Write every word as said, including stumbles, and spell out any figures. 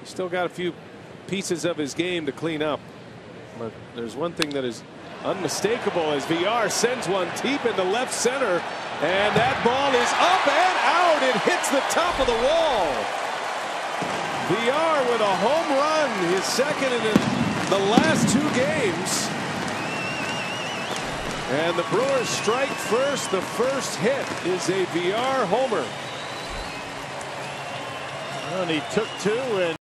He's still got a few pieces of his game to clean up. But there's one thing that is unmistakable as Villar sends one deep into left center. And that ball is up and out. It hits the top of the wall. Villar with a home run, his second in the last two games. And the Brewers strike first. The first hit is a Villar homer. And he took two and